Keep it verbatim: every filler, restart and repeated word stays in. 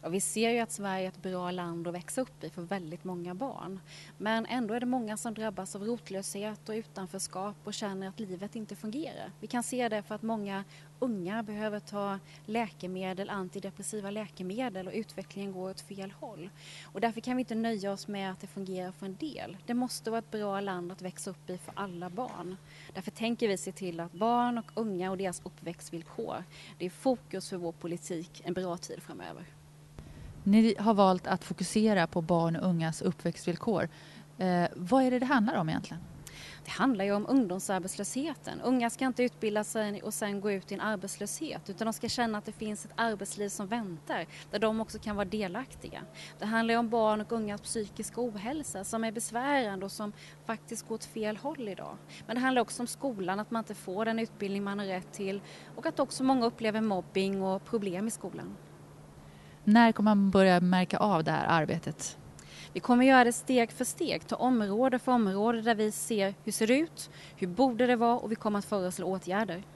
Ja, vi ser ju att Sverige är ett bra land att växa upp i för väldigt många barn. Men ändå är det många som drabbas av rotlöshet och utanförskap och känner att livet inte fungerar. Vi kan se det för att många unga behöver ta läkemedel, antidepressiva läkemedel, och utvecklingen går åt fel håll. Och därför kan vi inte nöja oss med att det fungerar för en del. Det måste vara ett bra land att växa upp i för alla barn. Därför tänker vi se till att barn och unga och deras uppväxtvillkor, det är fokus för vår politik en bra tid framöver. Ni har valt att fokusera på barn och ungas uppväxtvillkor. Eh, vad är det det handlar om egentligen? Det handlar ju om ungdomsarbetslösheten. Unga ska inte utbilda sig och sen gå ut i en arbetslöshet, utan de ska känna att det finns ett arbetsliv som väntar, där de också kan vara delaktiga. Det handlar om barn och ungas psykiska ohälsa som är besvärande och som faktiskt går åt fel håll idag. Men det handlar också om skolan, att man inte får den utbildning man har rätt till, och att också många upplever mobbing och problem i skolan. När kommer man börja märka av det här arbetet? Vi kommer göra det steg för steg, ta område för område där vi ser hur det ser ut, hur borde det vara, och vi kommer att föreslå åtgärder.